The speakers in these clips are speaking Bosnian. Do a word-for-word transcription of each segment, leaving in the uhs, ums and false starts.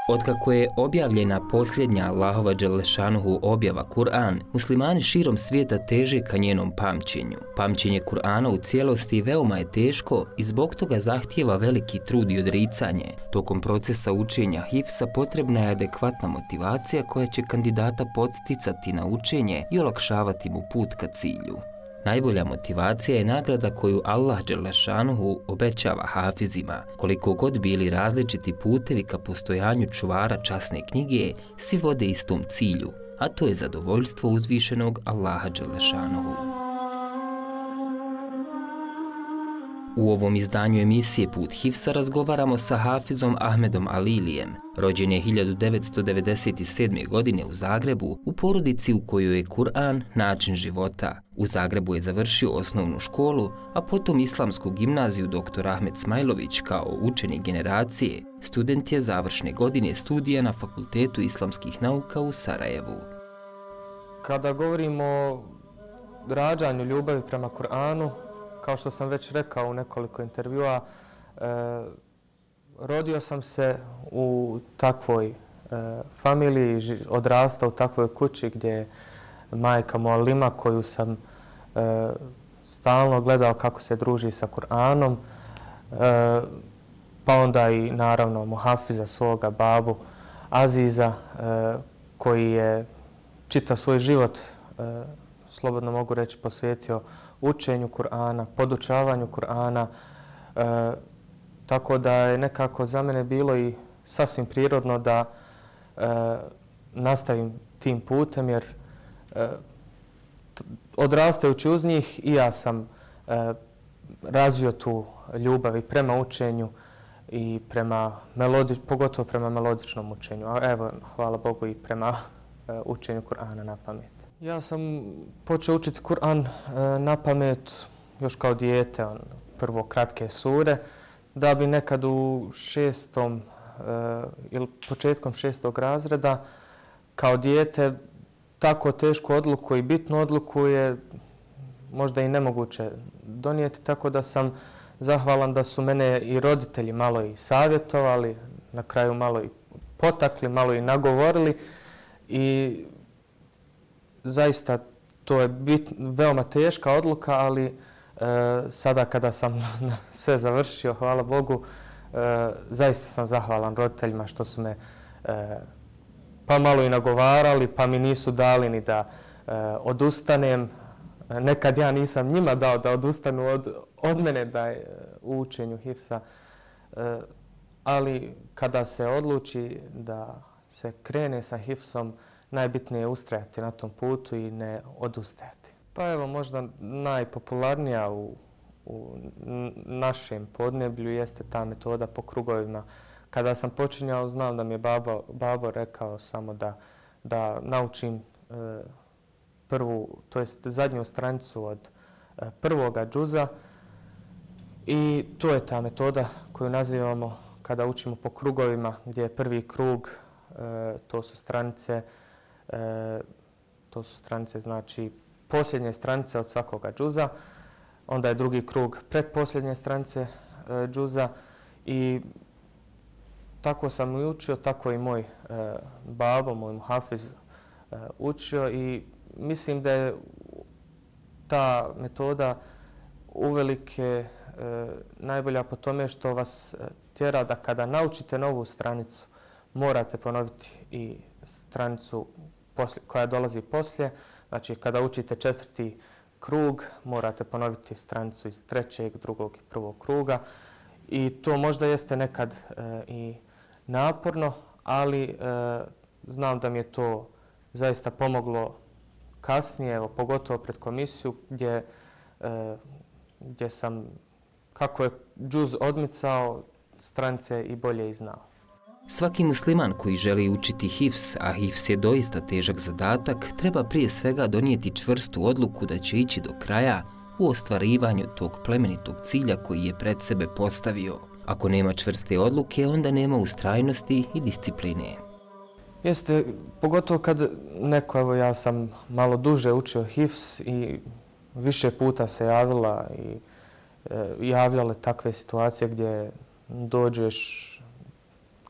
Otkako je objavljena posljednja Allahova dželešanuhu objava Kur'an, muslimani širom svijeta teže ka njenom pamćenju. Pamćenje Kur'ana u cijelosti veoma je teško i zbog toga zahtijeva veliki trud i odricanje. Tokom procesa učenja hifsa potrebna je adekvatna motivacija koja će kandidata podsticati na učenje i olakšavati mu put ka cilju. Najbolja motivacija je nagrada koju Allah dželešanuhu obećava hafizima. Koliko god bili različiti putevi ka postojanju čuvara časne knjige, svi vode istom cilju, a to je zadovoljstvo uzvišenog Allaha dželešanuhu. U ovom izdanju emisije Put hifsa razgovaramo sa hafizom Ahmedom Alilijem. Rođen je hiljadu devetsto devedeset sedme. godine u Zagrebu, u porodici u kojoj je Kur'an način života. U Zagrebu je završio osnovnu školu, a potom islamsku gimnaziju doktor Ahmed Smajlović kao učenik generacije. Student je završne godine studija na Fakultetu islamskih nauka u Sarajevu. Kada govorimo o rađanju ljubavi prema Kur'anu, kao što sam već rekao u nekoliko intervjua, e, rodio sam se u takvoj e, familiji, odrastao u takvoj kući gdje je majka mualima koju sam e, stalno gledao kako se druži sa Kur'anom, e, pa onda i naravno muhafiza svoga babu Aziza e, koji je čitav svoj život, e, slobodno mogu reći, posvetio učenju Kur'ana, podučavanju Kur'ana, e, tako da je nekako za mene bilo i sasvim prirodno da e, nastavim tim putem, jer e, odrastajući uz njih i ja sam e, razvio tu ljubav i prema učenju i prema melodi, pogotovo prema melodičnom učenju, a evo, hvala Bogu, i prema e, učenju Kur'ana na pamet. Ja sam počeo učiti Kur'an e, na pamet još kao dijete, on, prvo kratke sure, da bi nekad u šestom e, ili početkom šestog razreda kao dijete tako tešku odluku i bitnu odluku je možda i nemoguće donijeti, tako da sam zahvalan da su mene i roditelji malo i savjetovali, na kraju malo i potakli, malo i nagovorili i zaista to je bit, veoma teška odluka, ali e, sada kada sam sve završio, hvala Bogu, e, zaista sam zahvalan roditeljima što su me e, pa malo i nagovarali, pa mi nisu dali ni da e, odustanem. Nekad ja nisam njima dao da odustanu od, od mene da je u učenju hifsa, e, ali kada se odluči da se krene sa hifsom, najbitnije je ustrajati na tom putu i ne odustajati. Pa evo, možda najpopularnija u, u našem podneblju jeste ta metoda po krugovima. Kada sam počinjao, znam da mi je babo, babo rekao samo da, da naučim e, prvu, to jest zadnju stranicu od e, prvoga džuza i to je ta metoda koju nazivamo kada učimo po krugovima, gdje je prvi krug, e, to su stranice, E, to su stranice, znači posljednje stranice od svakoga džuza, onda je drugi krug pretposljednje stranice e, džuza i tako sam i učio, tako i moj e, babo, moj muhafiz e, učio i mislim da je ta metoda uvelike e, najbolja po tome što vas tjera da kada naučite novu stranicu morate ponoviti i stranicu poslije, koja dolazi poslije. Znači, kada učite četvrti krug, morate ponoviti stranicu iz trećeg, drugog i prvog kruga. I to možda jeste nekad e, i naporno, ali e, znam da mi je to zaista pomoglo kasnije, evo, pogotovo pred komisiju, gdje, e, gdje sam, kako je džuz odmicao, stranice i bolje i znao. Svaki musliman koji želi učiti hifs, a hifs je doista težak zadatak, treba prije svega donijeti čvrstu odluku da će ići do kraja u ostvarivanju tog plemenitog cilja koji je pred sebe postavio. Ako nema čvrste odluke, onda nema ustrajnosti i discipline. Jeste, pogotovo kad neko, evo ja sam malo duže učio hifs i više puta se javila i e, javljale takve situacije gdje dođeš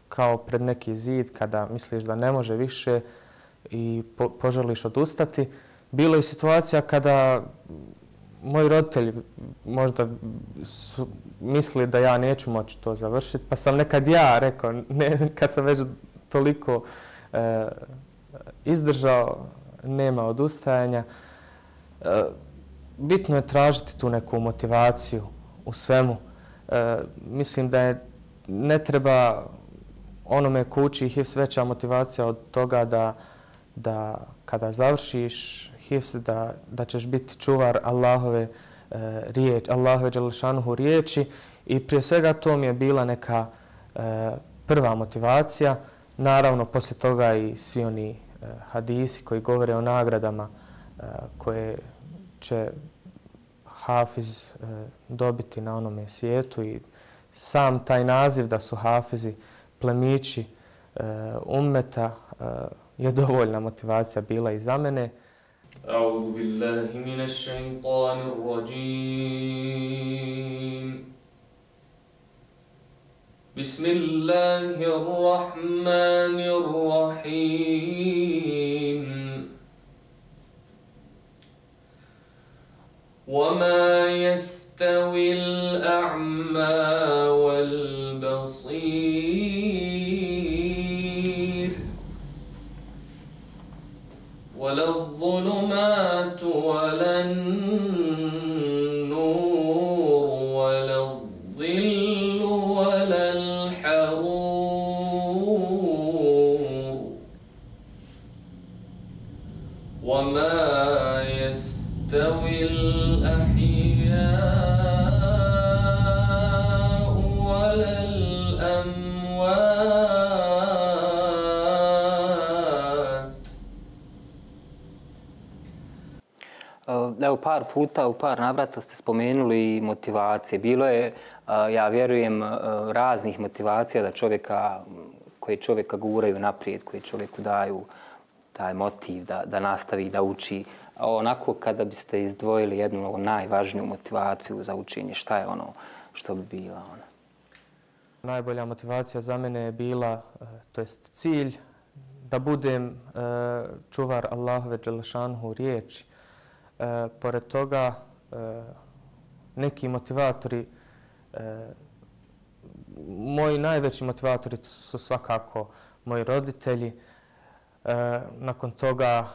kao pred neki zid kada misliš da ne može više i po, poželiš odustati. Bilo je situacija kada moji roditelji možda su mislili da ja neću moći to završiti, pa sam nekad ja rekao, ne, kad sam već toliko e, izdržao, nema odustajanja. E, bitno je tražiti tu neku motivaciju u svemu. E, mislim da je, ne treba onome ko uči hifz veća motivacija od toga da, da kada završiš hifz da, da ćeš biti čuvar Allahove e, riječi, Allahove dželešanuhu riječi i prije svega to mi je bila neka e, prva motivacija. Naravno, poslije toga i svi oni e, hadisi koji govore o nagradama e, koje će hafiz e, dobiti na onome svijetu i sam taj naziv da su hafizi plemići e, ummeta e, je dovoljna motivacija bila i za mene. أعوذ بالله من الشيطان الرجيم بسم الله الرحمن الرحيم وما يستوي الأعمى والبصير ولا الظلمات ولا النور ولا الظل ولا الحرور وما يستوي الأحياء ولا الأموات Evo, par puta, u par navrata ste spomenuli motivacije. Bilo je, ja vjerujem, raznih motivacija da čovjeka, koji čovjeka guraju naprijed, koji čovjeku daju taj motiv da, da nastavi da uči. A onako, kada biste izdvojili jednu najvažniju motivaciju za učenje, šta je ono što bi bila ona? Najbolja motivacija za mene je bila, to jest cilj, da budem čuvar Allahove dželešanuhu riječi. E, pored toga, e, neki motivatori, e, moji najveći motivatori su svakako moji roditelji. E, nakon toga e,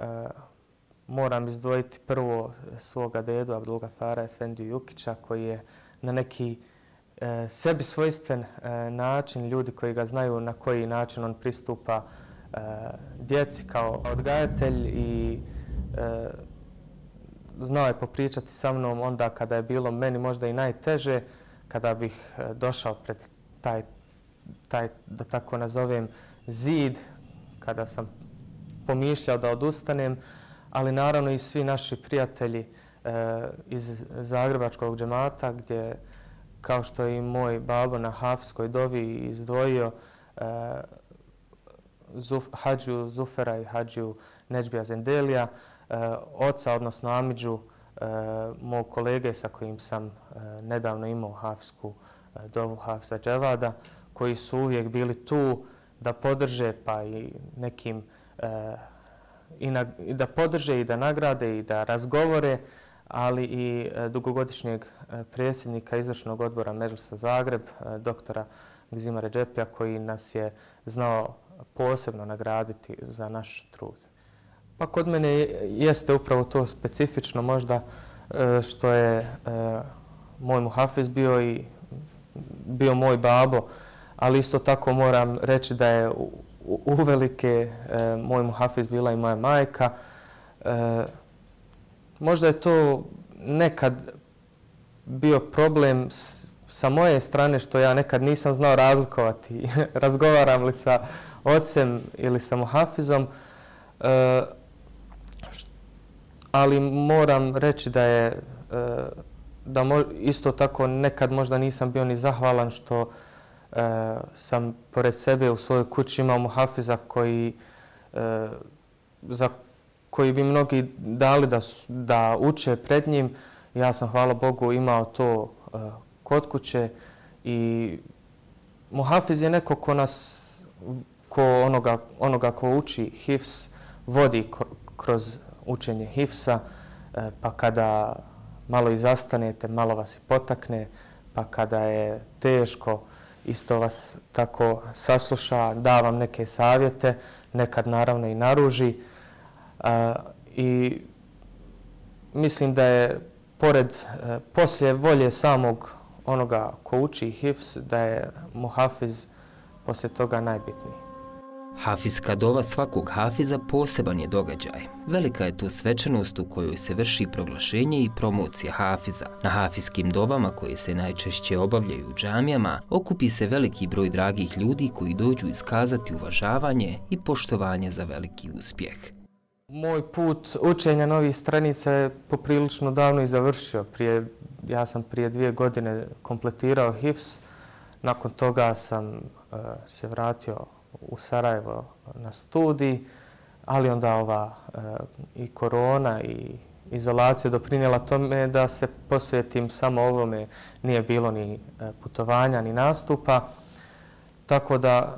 moram izdvojiti prvo svoga dedu Abdulgafara Efendiju Jukića, koji je na neki e, sebi svojstven e, način, ljudi koji ga znaju na koji način on pristupa e, djeci kao odgajatelj i e, znao je popričati sa mnom onda kada je bilo meni možda i najteže, kada bih došao pred taj, taj, da tako nazovem, zid, kada sam pomišljao da odustanem, ali naravno i svi naši prijatelji e, iz Zagrebačkog džemata, gdje, kao što je i moj babo na hafskoj dovi izdvojio e, Zuf, Hadžu Zufera i Hadžu Nedžbija Zendelija, oca, odnosno Amidžu, mog kolege sa kojim sam nedavno imao hafsku dovu Hafza Dževada, koji su uvijek bili tu da podrže pa i nekim i, na, i da podrže i da nagrade i da razgovore, ali i dugogodišnjeg predsjednika izvršnog odbora Medžlisa Zagreb, doktora Gzima Redžepija, koji nas je znao posebno nagraditi za naš trud. Pa kod mene jeste upravo to specifično možda što je moj muhafiz bio i bio moj babo, ali isto tako moram reći da je uvelike moj muhafiz bila i moja majka. Možda je to nekad bio problem sa moje strane što ja nekad nisam znao razlikovati razgovaram li sa ocem ili sa muhafizom. Ali moram reći da je da isto tako nekad možda nisam bio ni zahvalan što sam pored sebe u svojoj kući imao muhafiza koji, za koji bi mnogi dali da, da uče pred njim. Ja sam, hvala Bogu, imao to kod kuće i muhafiz je neko ko nas, ko onoga, onoga ko uči hifz, vodi kroz učenje hifsa, pa kada malo i zastanete, malo vas i potakne, pa kada je teško, isto vas tako sasluša, da vam neke savjete, nekad naravno i naruži. I mislim da je pored, poslije volje samog onoga ko uči hifz, da je muhafiz poslije toga najbitniji. Hafizska dova svakog hafiza poseban je događaj. Velika je to svečanost u kojoj se vrši proglašenje i promocija hafiza. Na hafizskim dovama koje se najčešće obavljaju u džamijama okupi se veliki broj dragih ljudi koji dođu iskazati uvažavanje i poštovanje za veliki uspjeh. Moj put učenja novih stranica je poprilično davno i završio. Prije, ja sam prije dvije godine kompletirao hifz. Nakon toga sam uh, se vratio u Sarajevo na studij, ali onda ova e, i korona i izolacija doprinijela tome da se posvetim samo ovome. Nije bilo ni putovanja, ni nastupa. Tako da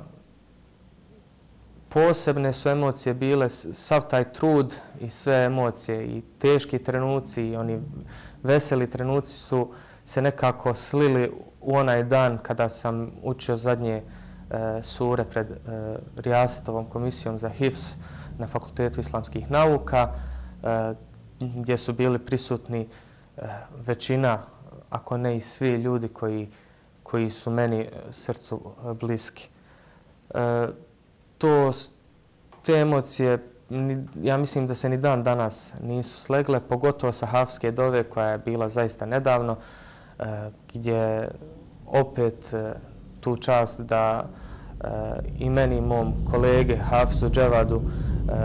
posebne su emocije bile, sav taj trud i sve emocije i teški trenuci i oni veseli trenuci su se nekako slili u onaj dan kada sam učio zadnje sure pred Rijasetovom komisijom za hifz na Fakultetu islamskih nauka, gdje su bili prisutni većina, ako ne i svi ljudi koji, koji su meni srcu bliski. To, te emocije, ja mislim da se ni dan danas nisu slegle, pogotovo sa hafizske dove koja je bila zaista nedavno, gdje opet tu čast da uh, i meni i mom kolege Hafizu Dževadu uh,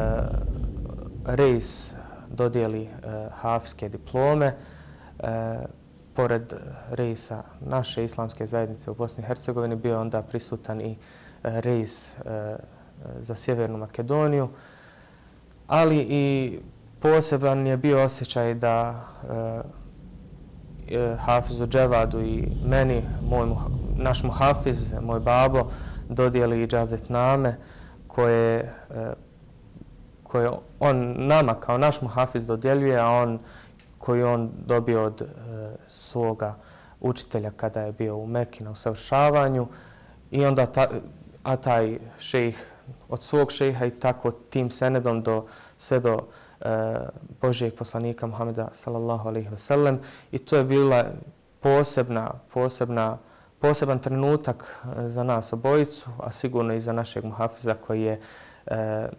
Reis dodijeli uh, hafizske diplome. Uh, pored Reisa naše islamske zajednice u Bosni i Hercegovini bio onda prisutan i uh, Reis uh, za Sjevernu Makedoniju, ali i poseban je bio osjećaj da uh, Hafizu Dževadu i meni, moj, naš muhafiz, moj babo, dodijeli džazetname koje, koje on nama kao naš muhafiz dodjeljuje, a on koji on dobio od svoga učitelja kada je bio u Meki na usavršavanju. I onda ta, a taj šejh od svog šejha i tako tim senedom do, sve do Božijeg poslanika Muhameda sallallahu alejhi ve sellem. I to je bila posebna, posebna, poseban trenutak za nas obojicu, a sigurno i za našeg muhafiza koji je e, e,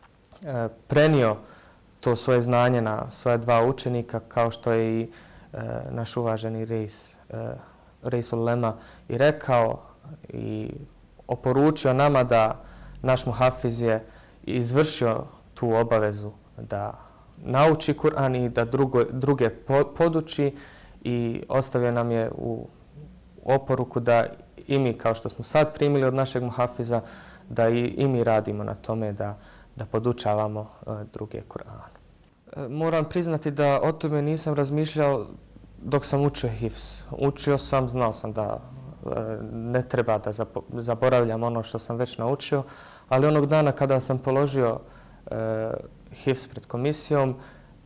prenio to svoje znanje na svoje dva učenika, kao što je i e, naš uvaženi Reis, e, Reisul Lema i rekao i oporučio nama da naš muhafiz je izvršio tu obavezu da nauči Kur'an i da drugo, druge poduči i ostavio nam je u oporuku da i mi, kao što smo sad primili od našeg muhafiza, da i, i mi radimo na tome da, da podučavamo uh, druge Kur'an. Uh, moram priznati da o tome nisam razmišljao dok sam učio hifz. Učio sam, znao sam da uh, ne treba da zaboravljam ono što sam već naučio, ali onog dana kada sam položio uh, hifz pred komisijom,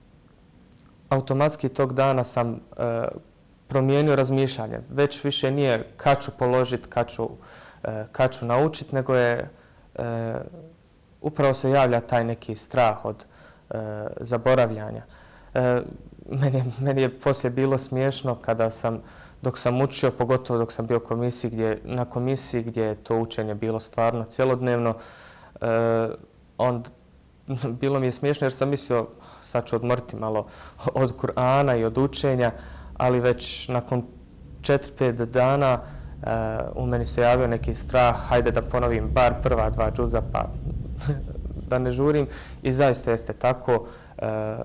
automatski tog dana sam uh, promijenio razmišljanje. Već više nije kad ću položiti, kad ću, uh, kad ću naučiti, nego je uh, upravo se javlja taj neki strah od uh, zaboravljanja. Uh, meni, meni je poslije bilo smiješno kada sam, dok sam učio, pogotovo dok sam bio komisiji gdje, na komisiji gdje je to učenje bilo stvarno cjelodnevno, uh, on bilo mi je smiješno jer sam mislio sad ću odmoriti malo od Kur'ana i od učenja, ali već nakon četiri pet dana uh, u meni se javio neki strah, hajde da ponovim bar prva dva džuza pa da ne žurim. I zaista jeste tako. Uh,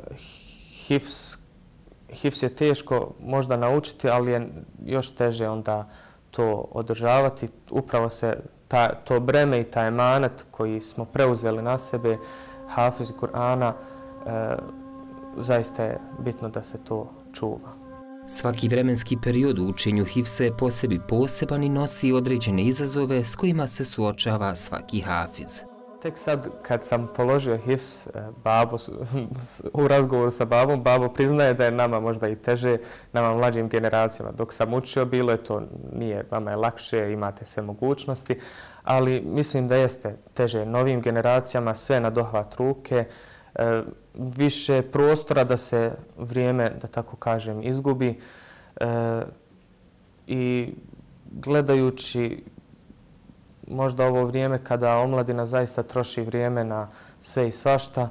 hifz, hifz je teško možda naučiti, ali je još teže onda to održavati. Upravo se ta, to breme i taj emanet koji smo preuzeli na sebe, hafiz Kur'ana, e, zaista je bitno da se to čuva. Svaki vremenski period u učenju hifza je po sebi poseban i nosi određene izazove s kojima se suočava svaki hafiz. Tek sad kad sam položio hifz, babo, u razgovoru sa babom, babo priznaje da je nama možda i teže, nama mlađim generacijama. Dok sam učio, bilo je to, nije, vama je lakše, imate sve mogućnosti, ali mislim da jeste teže novim generacijama, sve na dohvat ruke, više prostora da se vrijeme, da tako kažem, izgubi i gledajući možda ovo vrijeme kada omladina zaista troši vrijeme na sve i svašta,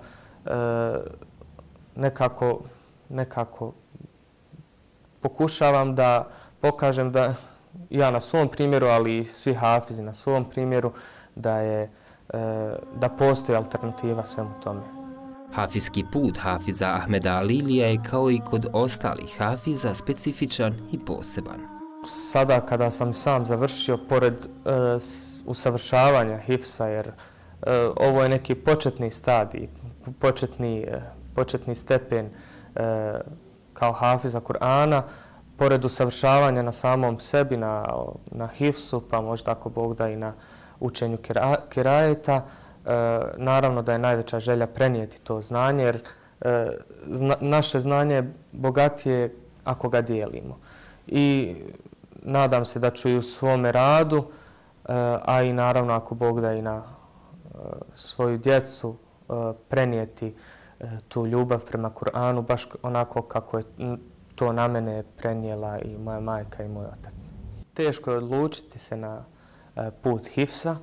nekako, nekako pokušavam da pokažem da ja na svom primjeru, ali i svi hafizi na svom primjeru, da, je, da postoji alternativa svemu tome. Hafizski put hafiza Ahmeda Alilija je kao i kod ostalih hafiza specifičan i poseban. Sada kada sam sam završio, pored e, usavršavanja hifza, jer e, ovo je neki početni stadij, početni, e, početni stepen e, kao hafiza Kur'ana, pored usavršavanja na samom sebi, na, na hifzu, pa možda ako Bog da i na učenju kirajeta, e, naravno da je najveća želja prenijeti to znanje, jer e, zna, naše znanje je bogatije ako ga dijelimo. I nadam se da ću i u svome radu, a i naravno ako Bog da i na svoju djecu prenijeti tu ljubav prema Kur'anu, baš onako kako je to na mene prenijela i moja majka i moj otac. Teško je odlučiti se na put hifza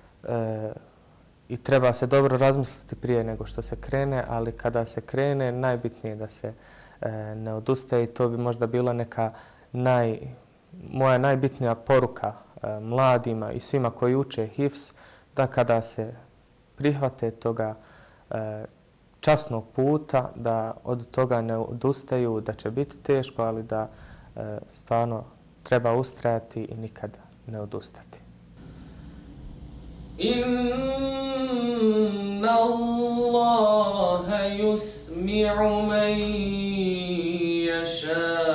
i treba se dobro razmisliti prije nego što se krene, ali kada se krene najbitnije je da se ne odustaje i to bi možda bila neka naj, moja najbitnija poruka e, mladima i svima koji uče hifz, da kada se prihvate toga e, časnog puta, da od toga ne odustaju, da će biti teško, ali da e, stvarno treba ustrajati i nikada ne odustati. Inna Allaha yusmi'u man yasha.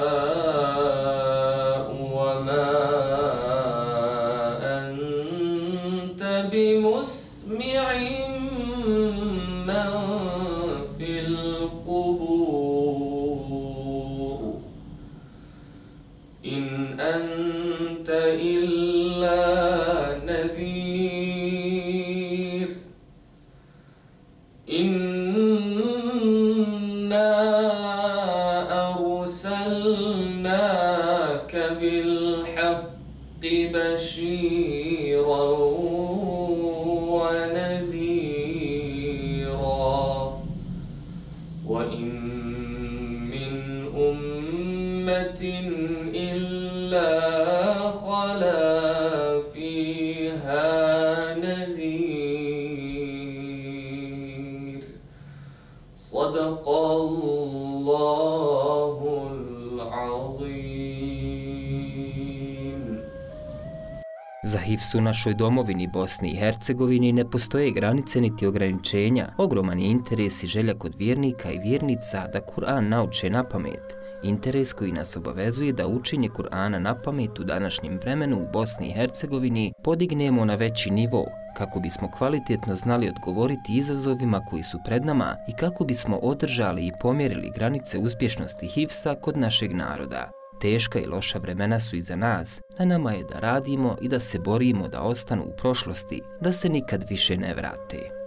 Za hifz u našoj domovini Bosni i Hercegovini ne postoje granice niti ograničenja. Ogroman je interes i želja kod vjernika i vjernica da Kur'an nauče na pamet. Interes koji nas obavezuje da učenje Kur'ana na pamet u današnjem vremenu u Bosni i Hercegovini podignemo na veći nivo, kako bismo kvalitetno znali odgovoriti izazovima koji su pred nama i kako bismo održali i pomjerili granice uspješnosti hifza kod našeg naroda. Teška i loša vremena su iza nas, na nama je da radimo i da se borimo da ostanu u prošlosti, da se nikad više ne vrate.